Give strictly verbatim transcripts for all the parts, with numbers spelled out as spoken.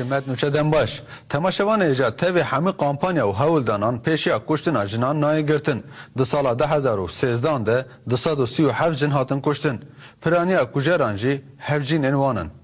Hürmet nüçeden baş. Temaşevan eca tevi hemi kampanya u hevuldanan peşiya kuştina jinan nayı girtin. Di sala de hezar û sêzdan de di sad û sî û hev jin hatin kuştin. Piraniya kujeran jî hevcînên wan in.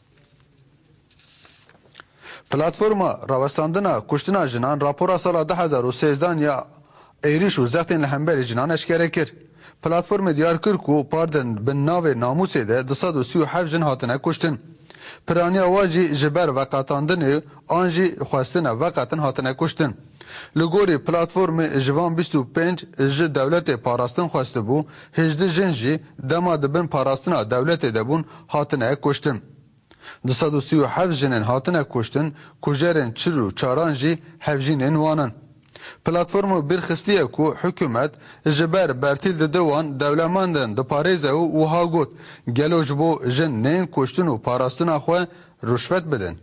Platforma rawestandina kuştina jinan rapora sala de hezar û sêzdan ya êriş û zextên li hemberî jinan eşkere kir. Platformê diyar kir ku pardin bin navê namûsê de di sad û sî û hev jin hatine kuştin. Piraniya wa jî ji ber veqetandinê an jî xwestina veqetin hatine kuştin. Li gorî platformê ji van bîst û pênc ji dewletê parastin xwestibû, hêjdeh jin jî dema dibin parastina dewletê de bûn hatine kuştin. Di sad û sî û hev jinên hatine kuştin, kujerên çir û çaran jî hevjînên wan in. Platforma birxistiye ku hükümet ji ber bertîl dide wan dewlemendên diparêze û wiha got gelo ji bo jin neyên kuştin û parastina xwe rûşvet bidin.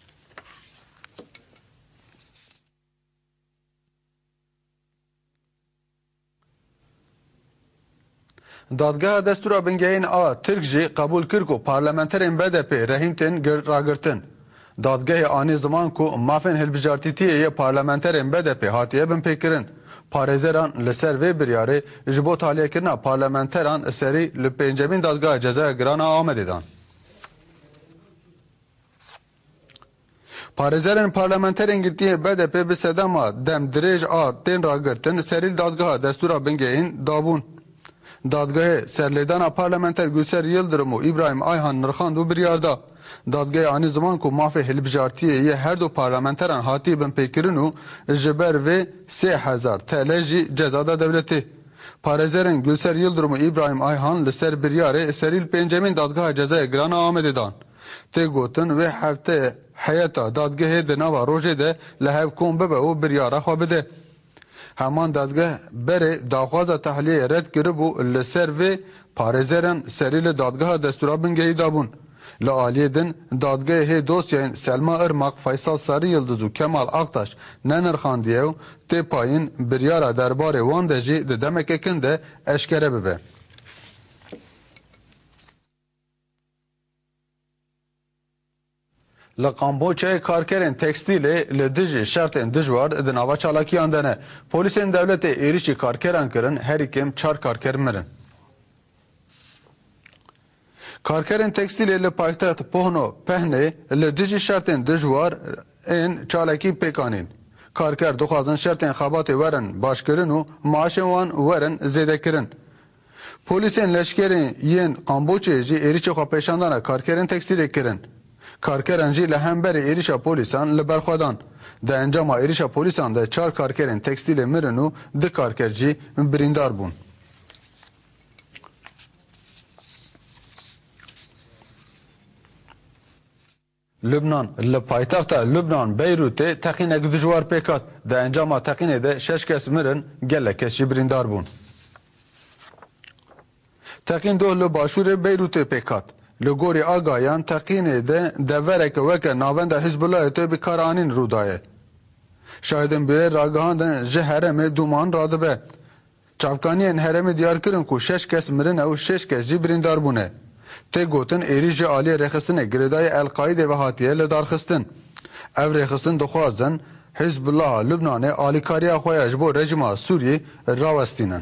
Dadgeha Destûra Bingehên a Tirk jî qebûl kir ku parlamenterên B D P rehîn tên ragirtin. Dadgehê anî ziman ku mafên hilbijartîtiyê parlamenterên B D P hatiye bin pêkirin. Parêzeran li ser vê biryarê ji bo taliyekirina parlamenteran serî li pêncemîn Dadgeha Cezaya Giran a Amedê dan. Parêzerên parlamenterên girtiyê B D P bi sedema dem dirêj a tên ragirtin serî Dadgeha Destûra Bingehên dabûn. Dadgehê serlêdana parlamenter Gülser Yıldırım û İbrahim Ayhan nirxand û biryar da. Dadgehê anî ziman ku mafê hilbijartiyê her du parlamenteran hatî bin pêkirin û ji ber vê sê hezar T L jî ceza da devletê. Parêzerên Gülser Yıldırım û İbrahim Ayhan li ser biryarê serî li pêncemîn Dadgeha Cezaya Giran a Amedê dan. Tê gotin wê heftê heyeta dadgehê di nava rojê de li hev kom bibe û biryara xwe bide. Heman dadgeh berê daxwaza tehliyê red kiribû li ser vê parêzeran serî li Dadgeha Destûra Bingehî dabûn. Li aliyê din dadgehê dosyayên Selma Irmak, Faysal Sarı Yıldız û Kemal Aktaş nenirxandiye û tê payîn biryara derbarê wan de jî di demeke kin de eşkere bibe. Li Kamboçyayê karkerên tekstîlê li dijî şertên dijwar di nava çalakiyan de ne. Polîsên dewletê êrişî karkeran kirin, herî kêm çar karker mirin. Karkerên tekstîlê li paytext Pohno Pehnê li dijî şertên dijwar ên çalakî pêkanîn. Karker dixwazin şertên xebatê werin başkirin û maaşên wan werin zêdekirin. Polîsên leşkerên yên Kamboçyayê jî êrişê xwe pêşandana karkerên tekstîlê kirin. Karkeran jî li hemberî êrişa polîsan li berxwedan. Di encama êrişa polîsan de çar karkerên tekstîlê mirin û di karker jî birîndar bûn. Lübnan li paytexta Lübnan Beyrûtê teqînek dijwar pêkat. Di encama teqînê de şeş kes mirin, gelek kes jî birîndar bûn. Teqîn doh li başûrê Beyrûtê pêkat. Li gorî agayan teqînê de devereke weke navenda Hizbullahê tê bi karanîn rûdaye. Şahidên bêrê ragihandin ji herêmê duman radibe. Çavkaniyên herêmê diyar kirin ku şeş kes mirin û şeş kes jî birîndar bûne. Tê gotin êrî ji aliyê rêxistinê girêdayê El-Qaîdê ve hatiye li darxistin. Ev rêxistin dixwazin Hizbullaha Lübnanê alîkariya xwe ya ji bo rejima Sûriyê rawestînin.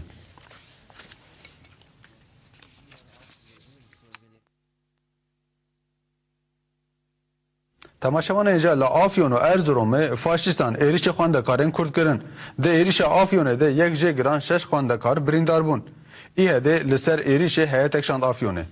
Temaşevanê êca li Afyon û Erzeromê faşîstan êrişê xwendekarên Kurd kirin. Di êrişa Afyonê de yek jê giran şeş xwendekar birîndar bûn. Îhedê li ser êrişê heyetek şand Afyonê.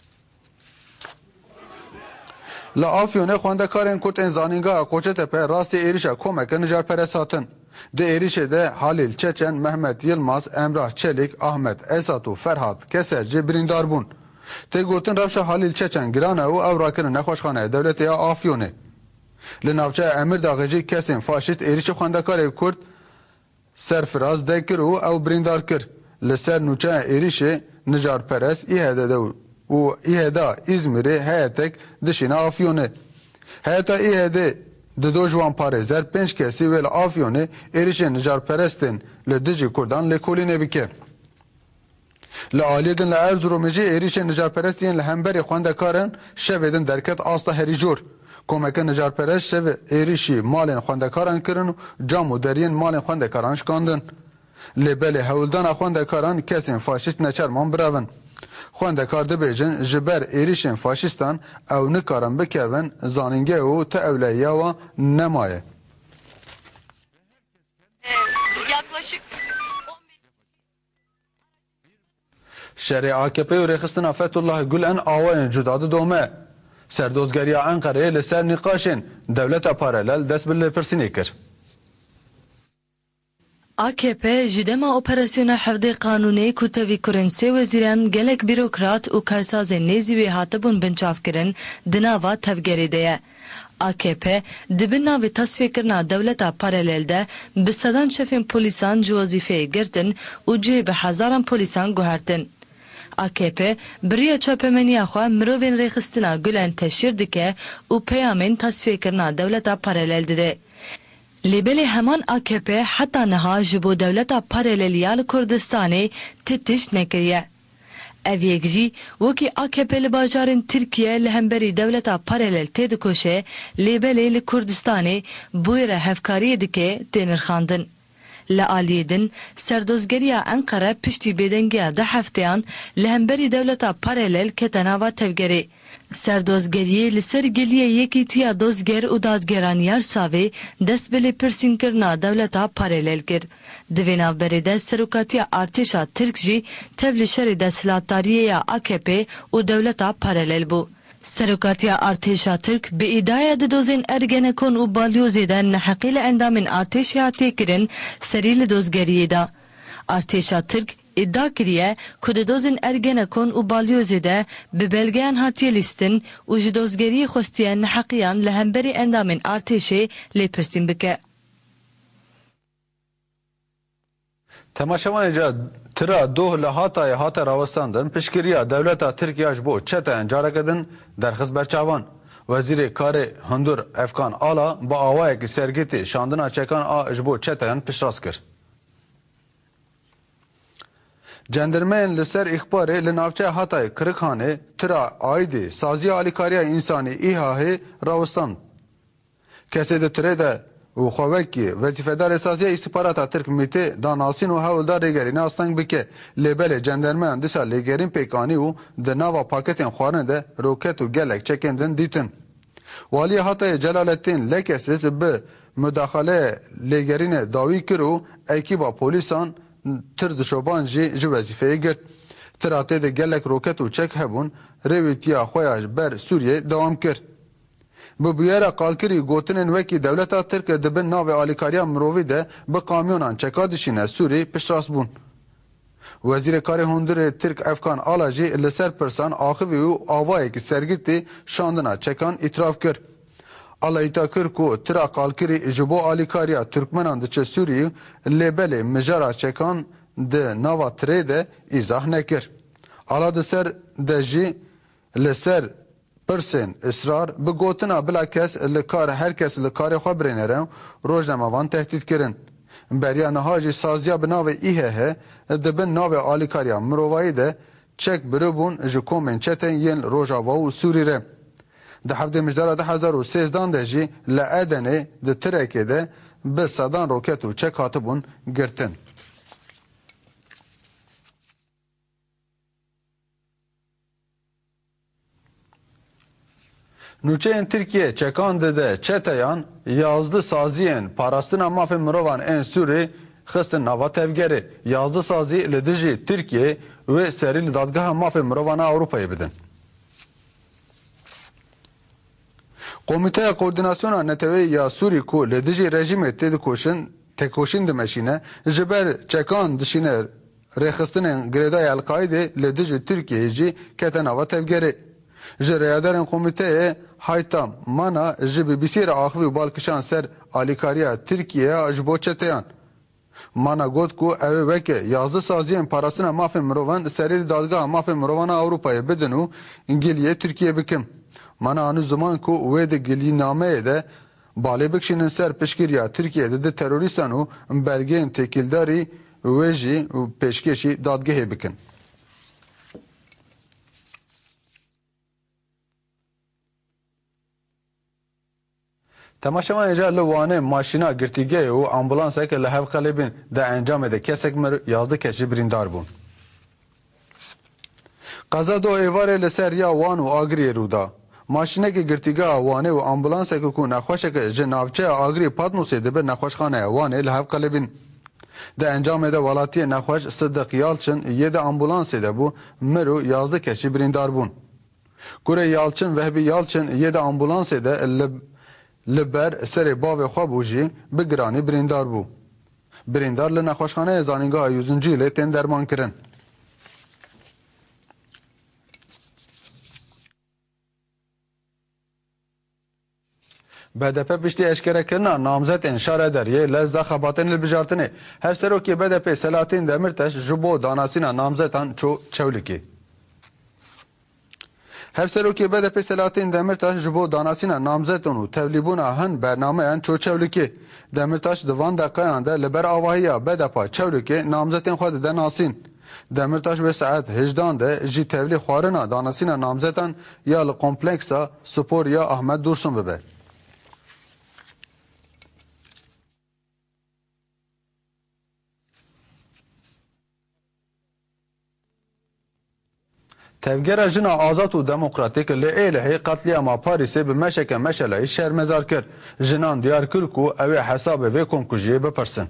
Li Afyonê xwendekarên Kurd ên zanîngeha Qoçetepe rastî êrişa komeke nijarperest hatin. Di êrişê de Halil Çeçen, Mehmet Yılmaz, Emrah Çelik, Ahmet Esat û Ferhat Keser jî birîndar bûn. Tê gotin rewşa Halil Çeçen giran e û ew rakirin nexweşxaneyê dewletê ya Afyonê. Li navçeya Emirdağê jî kesên faşîst êrişê xwendekarê Kurd serfiraz dekir û ew birîndar kir. Li ser nûçeya êrişê nijarperest îhede de û îheda İzmirê heyetek dişîne Afyonê. Heyeta îhedê di do ji wan parêzer pênc kesî wê li Afyonê êrişên nijarperestên li dijî Kurdan lêkolînê bike. Li aliyê din li Erzeromê jî êrişên nijarperestiyên li hemberî xwendekarin şevê din derket asta herî jor. Komeke Nijarperest şev êrişî malên xwendekaran kirin û cam û deriyên malên xwendekaran şikandin. Lê belê hewildana xwendekaran kesên faşîst neçerman biravin. Xwendekar dibêjin ji ber êrişên faşîstan ew nikarin bikevin zanîngeh û ti ewleyiya wan nemaye. Yaklaşık Şerê A K P û rêxistina Fethullah Gulen awayên cudadî dome. Serdozgeriya Enqereyê li ser nîqaşên dewleta paralel dest bi lêpirsînê kir. A K P ji dema operasyona hevdê qanûnê ku tevî kurin sê wezîran gelek bîrokrat û karsazên nêzî wê hatibûn bincavkirin di nava tevgerê de ye. A K P di bin navê tasfêkirina dewleta paralel de bi sedan şefên polîsan ji wezîfeyê girtin û cihê bi hezaran polîsan guhertin. A K P biriya çapemeniya xwe mirovên rêxistina Gulen teşhîr dike û peyamên tasfêkirina dewleta paralel dide. Lêbelê heman A K P heta niha ji bo dewleta paraleliya li Kurdistanê titiş nekiriye. Ev yek jî wekî A K P li bajarên Tirkiye li hemberî dewleta paralel tê dikoşe, lêbelê li Kurdistanê bûyê re hevkariyê dike tê nirxandin. Li aliyê din, serdozgeriya Enqere piştî bêdengiya de hefteyan li hemberî dewleta paralel kete nava tevgerê. Serdozgeriyê li ser geliyê yekîtiya dozger û dadgeraniyar savê dest bi lêpirsînkirina dewleta paralel kir. Di vê navberê de serokatiya artêşa Tirk jî tev li şerê desthilatdariyê ya A K P û dewleta paralel bû. Serokatiya artêşa Tirk bi îdaya di dozên Ergenekon û Balyozê de neheqî li endamên artêşê hatiye kirin serî li dozgeriyê de. Artêşa Tirk iddia kiriye ku di dozên Ergenekon û Balyozê de bi belgeyan hatiye lîstin û ji dozgeriyê xwestiye neheqiyan li hemberî endamên artêşê lêpirsîn bike. Temaşevanê ca tira doh li Hatayê hate rawestandin piştgiriya dewleta Tirkiye ji bo çeteyên careke din derxist berçavan. Wezîrê Karê Hundur Efkan Ala bi awayekî sergîtê şandina çekan a ji bo çeteyan piştrast kir. Cendermeyên li ser îxbarê li navçeya Hatayê Kirikhanê tira aîdê saziya alîkariya însanî İHA'yê rawestan. Kesê di tirê de û xwevekî wezîfedarê saziya îstîhbarata Tirk Mîtê danasîn û hewildar lêgerînê asteng bike. Lêbelê cendermeyan dîsa lêgerîn pêkanî û di nava paketên xwarinê de roket û gelek çekên din dîtin. Waliya Hatayê Celalettin Lekesiz bi müdaxaleyê lêgerînê dawî kir û ekîba polîsan tir dişoban jî ji wezîfeyê girt. Tira tê de gelek roket û çek hebûn, rêwîtiya xwe ya ji ber Sûriyê dewam kir. Bi bûyera qalkirî gotinên wekî dewleta Tirk dibin navê alîkariya mirovî de bi kamyonan çeka dişîne Sûrî piştrast bûn. Wezîrê Karê Hundurê Tirk Efkan Ala jî li ser pirsan axivî û avayekî sergîtê şandina çekan îtiraf kir. Ala îta kir ku tira qalkirî ji bo alîkariya Türkmenan diçe Sûriyê lêbelê mijara çekan di nava tirê de îzah nekir. Ala di ser de jî li ser pirsên îsrar bi gotina bila kes li kar herkes li karê xwe birênere rojnamavan tehdît kirin. Beriya niha jî saziya bi navê İ H H dibin navê alîkariya mirovayî de çek biribûn ji komên çetên yên Rojava û Sûrî re. Di hevdê mijdara du hezar û sêzdan de jî li Edenê di Tirekê de bi sedan roket û çek hatibûn girtin. Nûçeyên Tirkiye çekan dide çeteyan yazdı saziyên parastina mafên mirovan ên Sûrê xistin nava tevgerê. Yazdı sazî li dijî Tirkiye wê serî li dadgeha mafên mirovana Ewropayê bidin. Komîteya Koordinasyona Netewê ya Sûrî ku li dijî rejimê tê dikoşin têkoşîn dimeşîne ji ber çekan dişîne rêxistinên girêdayê El-Qaîdê li dijî Tirkiyeyê jî kete nava tevgerê. Ji rêyaderên komîteyê Haytam Mana ji B B C re axivî û balkişan ser alîkariya Tirkiyeya ji bo çeteyan. Mana got ku ew ê weke yazdı saziyên parastina mafên mirovan serî dadgeha mafên mirovana Ewropayê bidin û giliyê Tirkiye bikin. Mana anû ziman ku wê di gilînameyê de balê bikişînin ser piştgiriya Tirkiyeyê di terorîstan û belgeyên têkîldarî wê jî pêşkêşî dadgehê bikin. Temaşevan eja li Wanê maşîna girtîgehê û ambulanseke li Hevqelêbên de encamê de kesek mir yazdı keşî birîndar bûn. Qeza do êvarê li ser ya Wan û Agriyê rûda. Maşînekê girtîgeha Wanê û ambulansekê ku nexweşeke ji navçeya Agrî Patmosê dibir nexweşxaneya Wanê li Hevqelêbên de encamê de welatiyê nexweş Sidik Yalçın yê de ambulansê de bû mir û yazdı keşî birîndar bûn. Kurê Yalçın Vehbî Yalçın yê de ambulansê de li li ber serê bavê xwe bû jî bi giranî birîndar bû. Birîndar li nexweşxaneya zanîngeha Yüzüncîlê tên derman kirin. B D P piştî eşkerekirina namzetên Şarederiyê lez da xebatên li bijartinê. Hevserokê B D P Selahattin Demirtaş ji bo danasîna namzetan çû Çewlikê. Hevserokê B D P Selahattin Demirtaş ji bo danasîna namzetan û tevlîbûna hin bernameyan çû Çewlikê. Demirtaş di van deqeyan de li ber avahiya B D P Çewlikê namzetên xwe dide nasîn. Demirtaş wê saet hejdan de jî tevlî xwarina danasîna namzetan ya li kompleksa spor ya Ahmed Dursun bibe. Tevgera jina azat û demokratîk li Êlihê qetliyama Parîsê bi meşeke meşelayî şermezar kir. Jinan diyar kir ku ew ê hesabê vê komkujiyê bipirsin.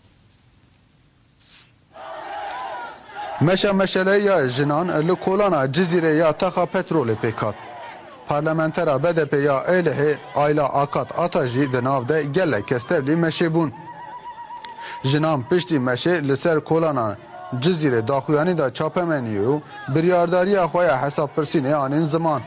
Meşa meşelayî ya jinan li kolana Cizîrê ya texa petrolê pêk hat. Parlamentera B D P ya Êlihê Ayla Akat Ata jî di nav de gelek kes tevlî meşê bûn. Jinan piştî meşê li ser kolana Cizîrê daxuyanî da çapemeniye û biryardariya xwe ya hesabpirsînê anîn ziman.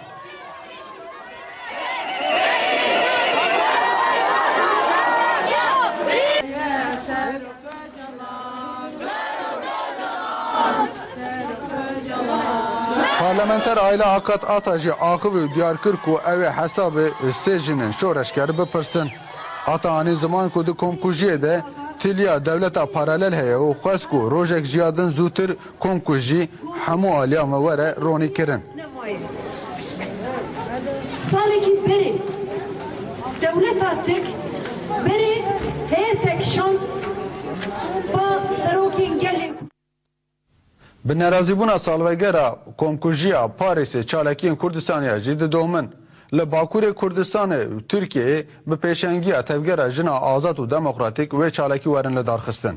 Parlamenter Ayla Akat Ata jî axivî diyar kir ku ew ê hesabê sê jinên şoreşker bipirsin. Ata anîn ziman ku di komkujiyê de tiliya devleta paralel heye û xwest ku rojek jiyadin zûtir komkujî hemû aliya me were ronî kirin. Salekî berê dewleta Tirk berê heyeteke şand ba serokên gelê. Bi nerazîbûna salvegera komkujiya Parîsê çalekiyên Kurdistanê jî didomin. Li Bakurê Kurdistanê Tirkiyeyê bi pêşengiya tevgera jina azad û demokratîk wê çalekî werin li darxistin.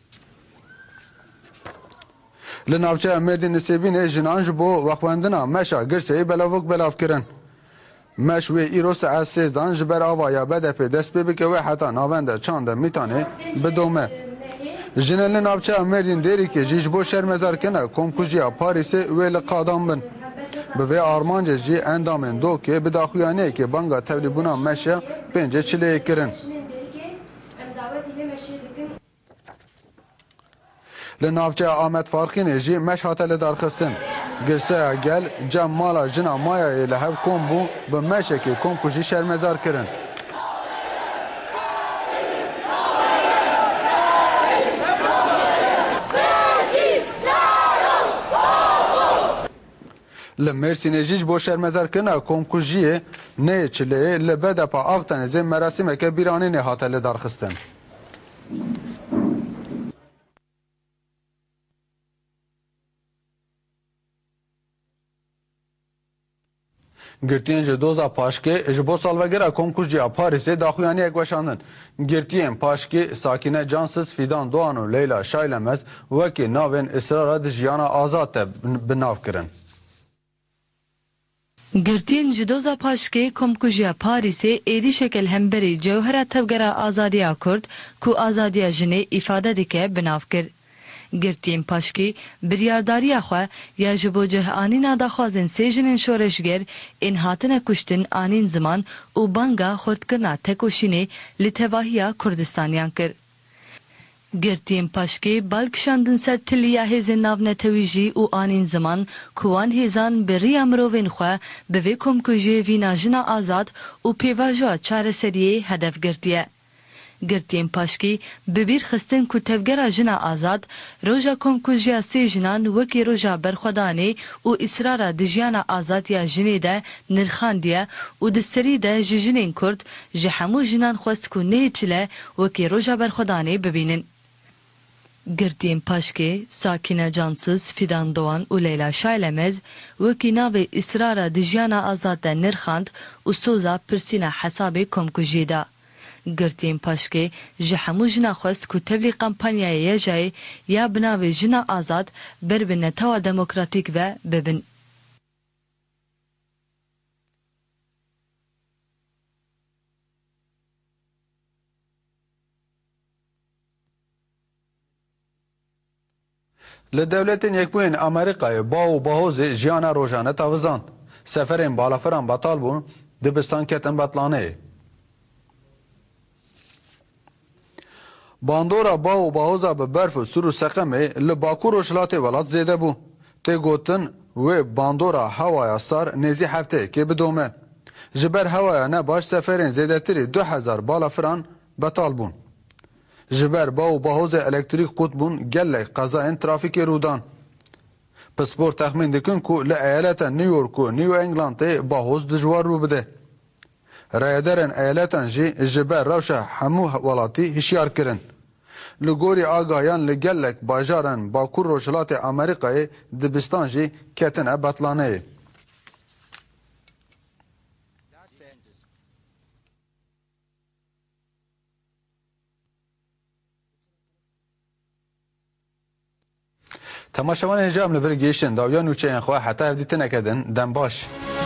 Li navçeya Mêrdîn Nisêbînê jinan ji bo wexwendina meşa girseyê belavok belav kirin. Meş wê îro saet sêzdan ji ber avaya B D P dest pê bike wê heta navenda çanda Mîtanê bidome. Jinên li navçeya Mêrdîn Dêrîkê jî ji bo şermezarkirina komkujiya Parîsê wê li qadan bin. Bi vê armancê jî endamên dokê bi daxuyaniyekê banga tevlîbûna meşa pêncê çileyê kirin. Li navçeya Amed Farxînê jî meş hate li darxistin. Girseya gel cem mala jina mayayê li hev kom bû bi meşekê komku jî şermezar kirin. Li Mêrsînê jî ji bo şermezarkirina komkujiyê neyê çileyê li B D P Axtenêzê merasîmeke bîranînê hate li darxistin. Girtiyên ji doza paşkê ji bo salvegera komkujiya Parîsê daxuyaniyek weşandin. Girtiyên paşkê Sakîne Cansız, Fîdan Doğan û Leyla Şaylemez wekî navên îsrara di jiyana azad te binav kirin. Girtiyên ji doza paşkê komkujiya Parîsê êrî şekel hemberî cewhera tevgera azadiya Kurd ku azadiya jinê îfade dike binav kir. Girtiyên paşkê biryardariya xwe ya ji bo cihêanîna daxwazên sê jinên şoreşger ên hatine kuştin anîn ziman û banga xurtkirina tekoşînê li tevahiya Kurdistaniyan kir. Girtiyên paşkê balkişandin ser tiliya hêzên navnetewî jî û anîn ziman ku wan hêzan bi rêya mirovên xwe bi vê komkujiyê vîna jina azad û pêvajoya çareseriyê hedef girtiye. Girtiyên paşkî bi bîr xistin ku tevgera jina azad roja komkujiya sê jinan wekî roja berxwedanê û îsrara di jiyana azad ya jinê de nirxandiye û di serî de ji jinên Kurd ji hemû jinan xwest ku nehê çile wekî roja berxwedanê bibînin. Girtiyên paşkê, Sakine Cansız, Fidan Doğan û Leyla Şaylemez wekî navê îsrara di jiyana azad de nirxand û soza pirsîna hesabê komkujiyê da. Girtiyên paşkê ji hemû jina xwest ku tevlî kampanyaya yejayê ya bi navê jina azad ber bi netawa demokratîk ve bibin. Li devletên Yekbûyên Amerîkayê ba û bahozê jiyana rojane tavizand. Seferên balafiran betal bûn, dibistan ketin betlaneyê. Bandora ba û bahoza bi berf û sur û seqemê li Bakur û Şilatê welat zêde bû. Tê gotin wê bandora hewaya sar nêzî hefteyekê bidome. Ji ber hewaya nebaş seferên zêdetirî du hezar balafiran betal bûn. Ji ber ba û bahozê elektrîk qut bûn gelek qezayên trafîkê rûdan. Pispor texmîn dikin ku li eyaleta New York û New Englandê bahoz dijwar rû bide. Rayederên eyaletan jî ji ber rewşa hemû welatî hişyar kirin. Li gorî agahiyan li gelek bajaran Bakur û Şilatê Amerîkayê dibistan jî ketine betlaneyê. Temaşevanên cem li vir gêştin dawiya nûçeyên xwe heta ev dîtin nekedin dem baş.